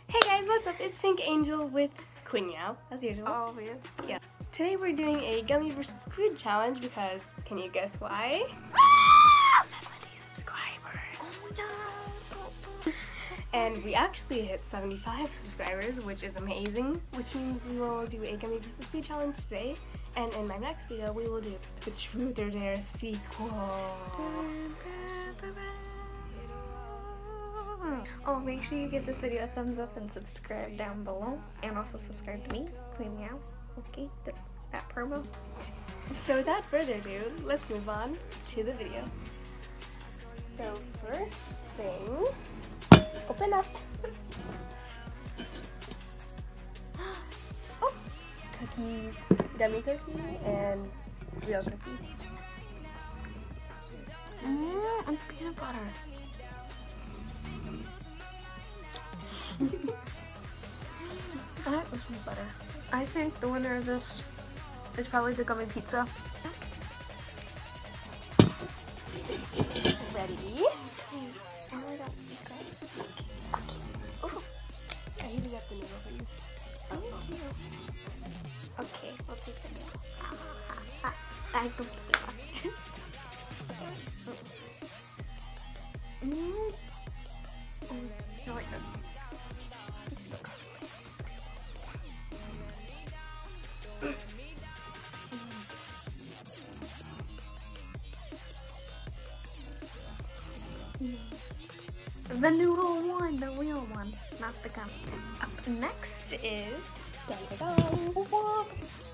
Hey guys, what's up? It's Pink Angel with Queen Meow, as usual. Obvious. Yeah. Today we're doing a gummy versus food challenge because, can you guess why? 70 subscribers. And we actually hit 75 subscribers, which is amazing, which means we will do a gummy versus food challenge today. And in my next video, we will do the Truth or Dare sequel. Oh, make sure you give this video a thumbs up and subscribe down below. And also subscribe to me, Queen Meow. Okay, that promo. So without further ado, let's move on to the video. So first thing, open up. Oh, cookies, gummy cookie and real cookie. And peanut butter. I like this one better. I think the winner of this is probably the gummy pizza. Ready? Oh, I heated up the noodle for you. Thank you. Okay, we'll take the noodle. I completely lost. I like that. The noodle one, the real one, not the gum. Up next is Dun, dun, dun. oh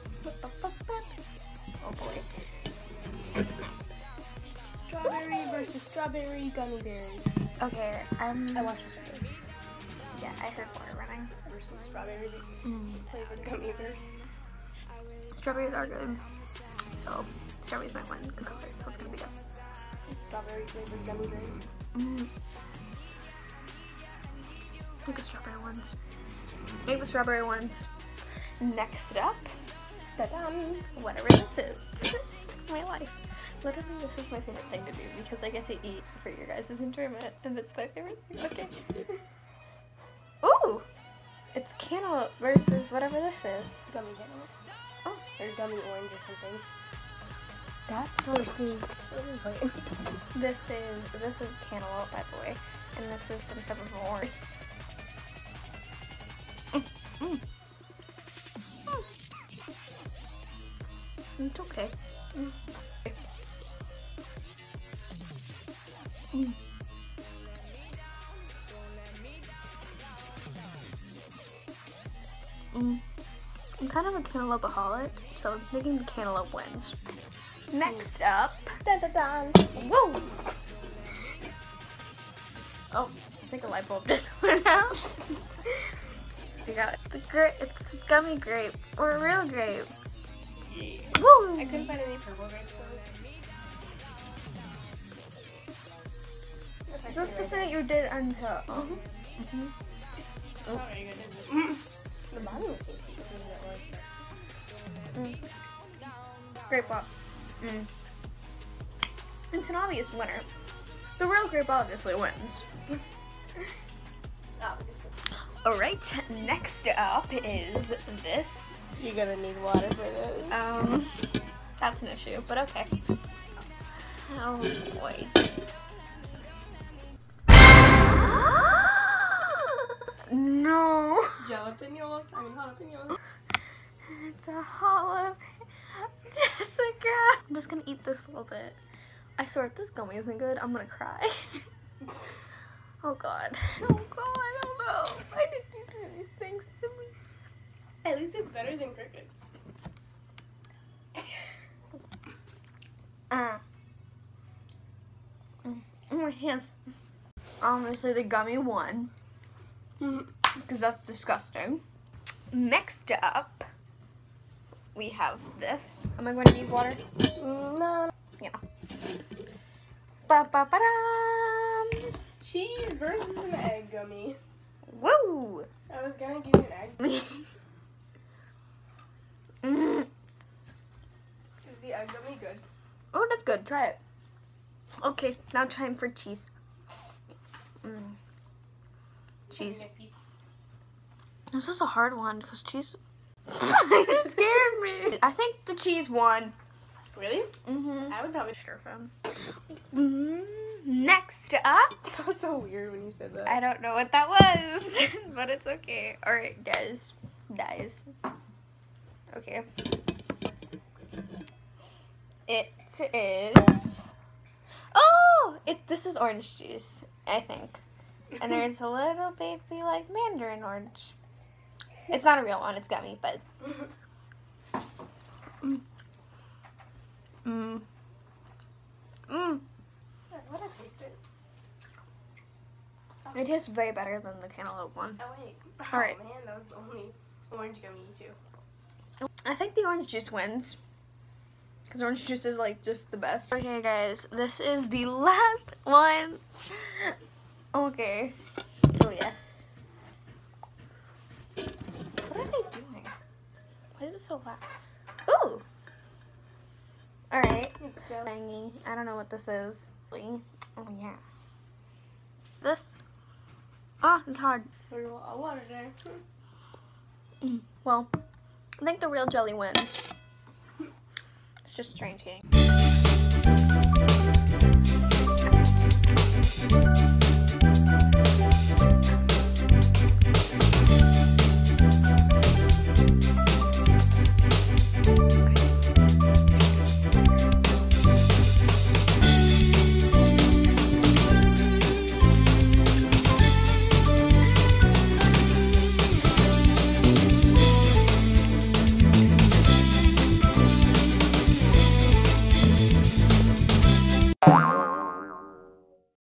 boy, Strawberry versus strawberry gummy bears. okay. I watched the strawberry Yeah, I heard water running. versus strawberry flavored gummy bears. Strawberries are good, so strawberries might win cucumbers, so it's gonna be good. Strawberry flavored gummy bears. Make the strawberry ones. Make the strawberry ones. Next up, Da-dum. whatever this is. My life. Literally, this is my favorite thing to do because I get to eat for your guys' enjoyment, and it's my favorite thing. Okay. Ooh! It's cantaloupe versus whatever this is. Gummy cantaloupe. Oh, Or gummy orange or something. that's versus. This is cantaloupe, by the way, and this is some type of horse. It's okay. I'm kind of a cantaloupe-aholic, so I'm thinking the cantaloupe wins. Next up, Dun, dun, dun. whoa! Oh, I think a light bulb just went out. We got it's gummy grape or real grape. Yeah. Woo! I couldn't find any purple grapes though. Just to say you did until. Not very good, is it? The bottom was tasty because it was orange first. Grape pop. It's an obvious winner. The real grape obviously wins. Obviously. Alright, next up is this. You're gonna need water for this. That's an issue, but okay. Oh boy. No. Jalapenos. Jalapenos. It's a hollow Jessica. I'm just gonna eat this a little bit. I swear if this gummy isn't good, I'm gonna cry. Oh god. Oh god, oh no. Why did you do these things to me? At least it's better than crickets. Oh my hands. Honestly, the gummy won. Because that's disgusting. Next up, we have this. Am I going to need water? No. Yeah. Ba-ba-ba-dum. Cheese versus an egg gummy. Woo! I was gonna give you an egg. Is the egg gummy good? Oh, that's good. Try it. Okay, now time for cheese. Cheese. This is a hard one because cheese it scared me. I think the cheese won. Really? Mm-hmm. I would probably Sure from. Next up. That was so weird when you said that. I don't know what that was, but it's okay. Alright, guys. Okay. It is... Oh! This is orange juice, I think. And there's a little baby, like, mandarin orange. It's not a real one, it's gummy, but... What did I taste it? It tastes way better than the cantaloupe one. Oh wait. All right. Oh man, that was the only orange gummy too. I think the orange juice wins. Because orange juice is like just the best. Okay guys, this is the last one. Okay. Oh yes. What are they doing? Why is it so loud? Ooh! Alright. It's jelly. Sangy. I don't know what this is. Oh yeah. This? Ah, it's hard. There's a lot of water there. Well, I think the real jelly wins. It's just strange eating.